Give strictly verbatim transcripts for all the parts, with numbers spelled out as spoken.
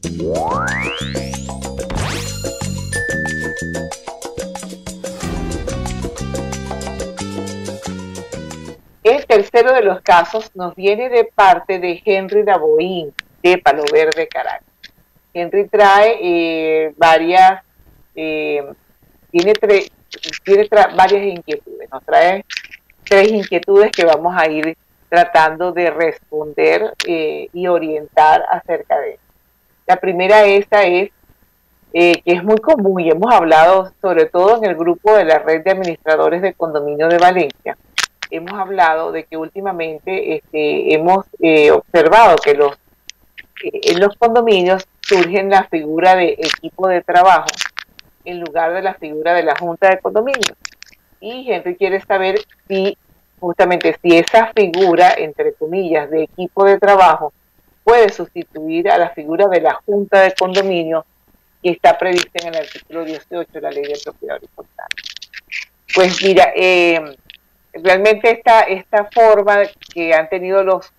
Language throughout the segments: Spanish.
El tercero de los casos nos viene de parte de Henry Daboín, de Palo Verde, Caracas. Henry trae eh, varias, eh, tiene, tre tiene varias inquietudes, nos trae tres inquietudes que vamos a ir tratando de responder eh, y orientar acerca de. La primera esta es, eh, que es muy común y hemos hablado sobre todo en el grupo de la red de administradores de condominio de Valencia. Hemos hablado de que últimamente este, hemos eh, observado que los, eh, en los condominios surgen la figura de equipo de trabajo en lugar de la figura de la junta de condominio. Y Henry quiere saber si justamente si esa figura, entre comillas, de equipo de trabajo puede sustituir a la figura de la junta de condominio que está prevista en el artículo dieciocho de la Ley de Propiedad Horizontal. Pues mira, eh, realmente esta, esta forma que han tenido los,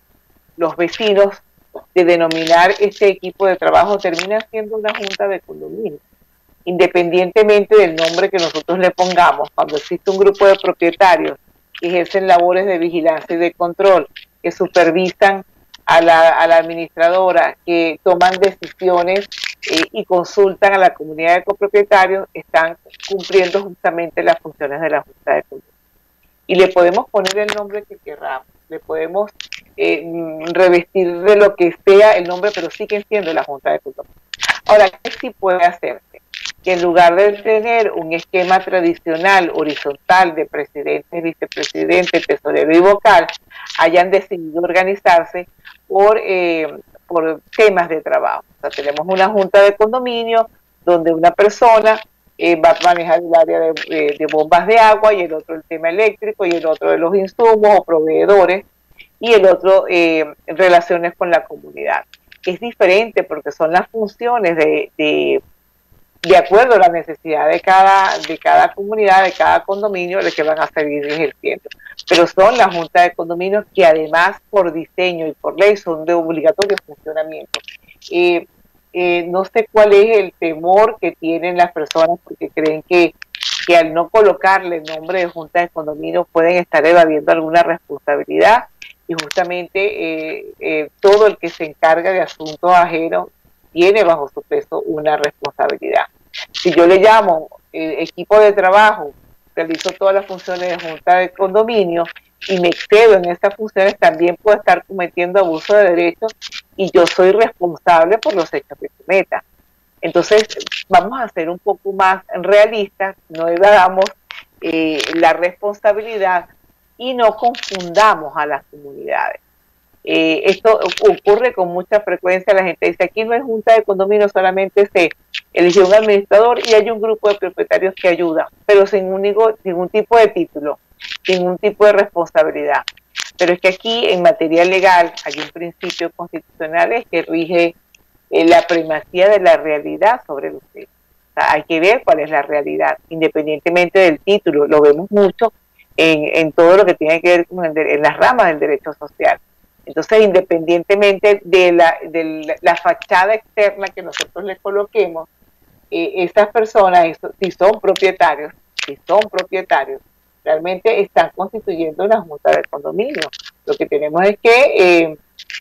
los vecinos de denominar este equipo de trabajo termina siendo una junta de condominio, independientemente del nombre que nosotros le pongamos. Cuando existe un grupo de propietarios que ejercen labores de vigilancia y de control, que supervisan a la, a la administradora, que toman decisiones eh, y consultan a la comunidad de copropietarios, están cumpliendo justamente las funciones de la junta de condominio. Y le podemos poner el nombre que queramos, le podemos eh, revestir de lo que sea el nombre, pero sigue siendo la junta de condominio. Ahora, ¿qué sí puede hacerse? Que en lugar de tener un esquema tradicional horizontal de presidente, vicepresidente, tesorero y vocal, hayan decidido organizarse por, eh, por temas de trabajo. O sea, tenemos una junta de condominio donde una persona eh, va a manejar el área de, eh, de bombas de agua, y el otro el tema eléctrico, y el otro de los insumos o proveedores, y el otro eh, relaciones con la comunidad. Es diferente porque son las funciones de, de de acuerdo a la necesidad de cada, de cada comunidad, de cada condominio, de que van a seguir ejerciendo. Pero son las juntas de condominios que además por diseño y por ley son de obligatorio funcionamiento. Eh, eh, no sé cuál es el temor que tienen las personas porque creen que, que al no colocarle el nombre de junta de condominios pueden estar evadiendo alguna responsabilidad, y justamente eh, eh, todo el que se encarga de asuntos ajenos tiene bajo su peso una responsabilidad. Si yo le llamo eh, equipo de trabajo, realizo todas las funciones de junta de condominio y me excedo en estas funciones, también puedo estar cometiendo abuso de derechos y yo soy responsable por los hechos que cometa. Entonces, vamos a ser un poco más realistas, no evadamos eh, la responsabilidad y no confundamos a las comunidades. Eh, esto ocurre con mucha frecuencia. La gente dice, aquí no hay junta de condominio, solamente se eligió un administrador y hay un grupo de propietarios que ayuda, pero sin un, ningún tipo de título, sin ningún tipo de responsabilidad. Pero es que aquí en materia legal hay un principio constitucional que rige eh, la primacía de la realidad sobre el usted. O sea, hay que ver cuál es la realidad, independientemente del título. Lo vemos mucho en, en todo lo que tiene que ver con el, en las ramas del derecho social. Entonces, independientemente de la, de la, la fachada externa que nosotros le coloquemos, eh, estas personas, eso, si son propietarios, si son propietarios, realmente están constituyendo una junta de condominio. Lo que tenemos es que eh,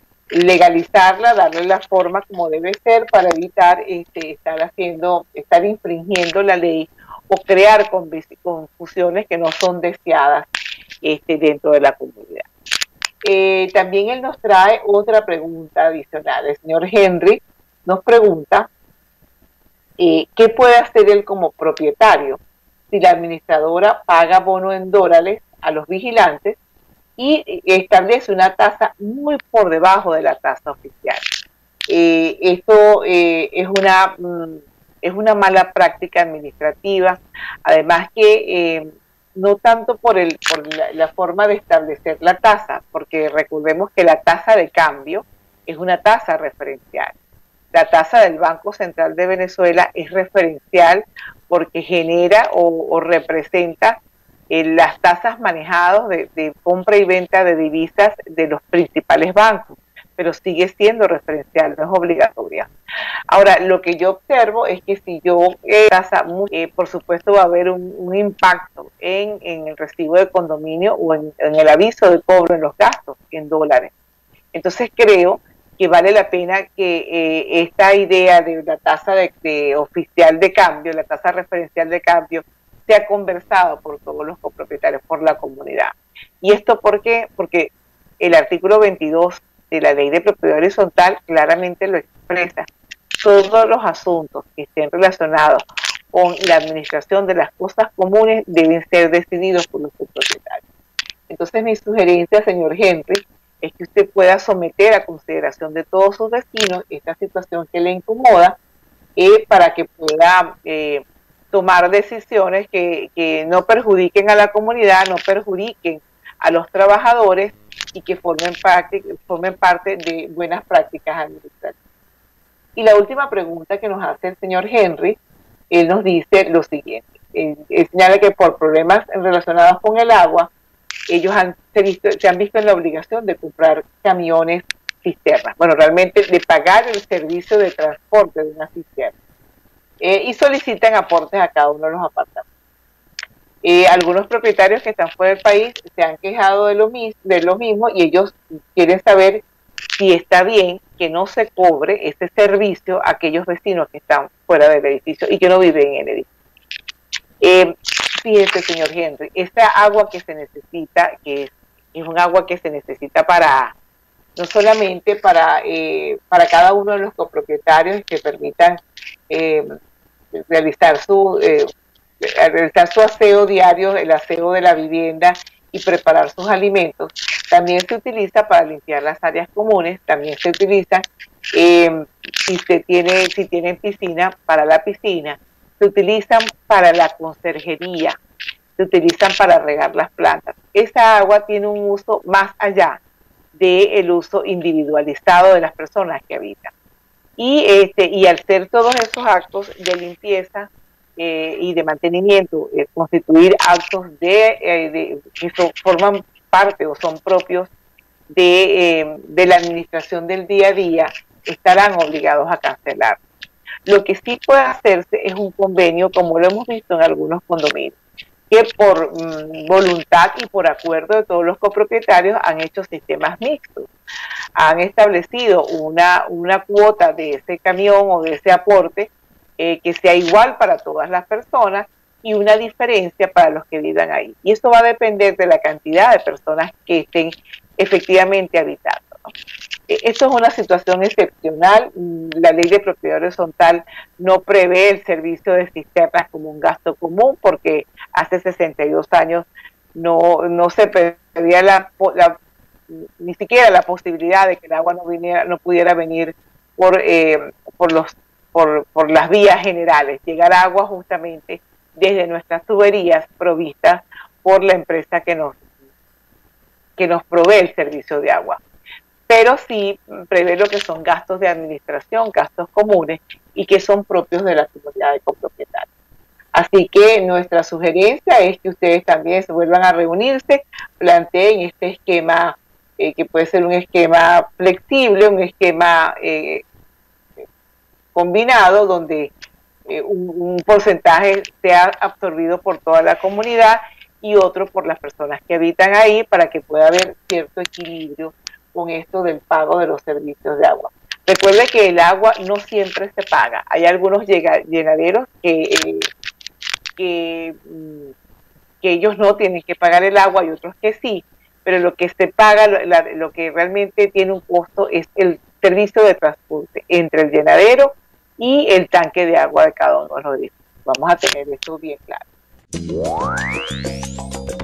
legalizarla, darle la forma como debe ser para evitar este, estar haciendo, estar infringiendo la ley o crear confusiones que no son deseadas este, dentro de la comunidad. Eh, también él nos trae otra pregunta adicional. El señor Henry nos pregunta eh, ¿qué puede hacer él como propietario si la administradora paga bono en dólares a los vigilantes y establece una tasa muy por debajo de la tasa oficial? Eh, esto eh, es una mm, es una mala práctica administrativa, además que eh, no tanto por, el, por la, la forma de establecer la tasa, porque recordemos que la tasa de cambio es una tasa referencial. La tasa del Banco Central de Venezuela es referencial porque genera o, o representa eh, las tasas manejadas de, de compra y venta de divisas de los principales bancos, pero sigue siendo referencial, no es obligatoria. Ahora, lo que yo observo es que si yo eh, tasa, eh, por supuesto va a haber un, un impacto en, en el recibo de condominio o en, en el aviso de cobro en los gastos en dólares. Entonces creo que vale la pena que eh, esta idea de la tasa de, de oficial de cambio, la tasa referencial de cambio, sea conversada por todos los copropietarios, por la comunidad. ¿Y esto por qué? Porque el artículo veintidós de la Ley de Propiedad Horizontal claramente lo expresa. Todos los asuntos que estén relacionados con la administración de las cosas comunes deben ser decididos por los copropietarios. Entonces mi sugerencia, señor Henry, es que usted pueda someter a consideración de todos sus vecinos esta situación que le incomoda eh, para que pueda eh, tomar decisiones que, que no perjudiquen a la comunidad, no perjudiquen a los trabajadores y que formen parte, formen parte de buenas prácticas administrativas. Y la última pregunta que nos hace el señor Henry, él nos dice lo siguiente. Él, él señala que por problemas relacionados con el agua, ellos han, se, visto, se han visto en la obligación de comprar camiones cisternas. Bueno, realmente de pagar el servicio de transporte de una cisterna. Eh, y solicitan aportes a cada uno de los apartamentos. Eh, algunos propietarios que están fuera del país se han quejado de lo, mis, de lo mismo y ellos quieren saber si está bien que no se cobre ese servicio a aquellos vecinos que están fuera del edificio y que no viven en el edificio. Eh, fíjese, señor Henry, esta agua que se necesita, que es, es un agua que se necesita para, no solamente para, eh, para cada uno de los copropietarios que permitan eh, realizar su, eh, realizar su aseo diario, el aseo de la vivienda y preparar sus alimentos, también se utiliza para limpiar las áreas comunes, también se utiliza eh, si se tiene, si tienen piscina, para la piscina, se utilizan para la conserjería, se utilizan para regar las plantas. Esa agua tiene un uso más allá del uso individualizado de las personas que habitan. Y, este, y al ser todos esos actos de limpieza eh, y de mantenimiento, eh, constituir actos de, eh, de, que son, forman parte o son propios de, eh, de la administración del día a día, estarán obligados a cancelar. Lo que sí puede hacerse es un convenio, como lo hemos visto en algunos condominios, que por mmm, voluntad y por acuerdo de todos los copropietarios han hecho sistemas mixtos. Han establecido una, una cuota de ese camión o de ese aporte eh, que sea igual para todas las personas y una diferencia para los que vivan ahí. Y eso va a depender de la cantidad de personas que estén efectivamente habitando, ¿no? Esto es una situación excepcional. La Ley de Propiedad Horizontal no prevé el servicio de cisternas como un gasto común porque hace sesenta y dos años no, no se pedía la, la, ni siquiera la posibilidad de que el agua no, viniera, no pudiera venir por, eh, por, los, por, por las vías generales, llegar agua justamente desde nuestras tuberías provistas por la empresa que nos, que nos provee el servicio de agua. Pero sí prevé lo que son gastos de administración, gastos comunes y que son propios de la comunidad de copropietarios. Así que nuestra sugerencia es que ustedes también se vuelvan a reunirse, planteen este esquema eh, que puede ser un esquema flexible, un esquema eh, combinado donde eh, un, un porcentaje sea absorbido por toda la comunidad y otro por las personas que habitan ahí para que pueda haber cierto equilibrio con esto del pago de los servicios de agua. Recuerde que el agua no siempre se paga. Hay algunos llenaderos que, eh, que, que ellos no tienen que pagar el agua y otros que sí, pero lo que se paga, lo, lo que realmente tiene un costo es el servicio de transporte entre el llenadero y el tanque de agua de cada uno de los edificios. Vamos a tener esto bien claro.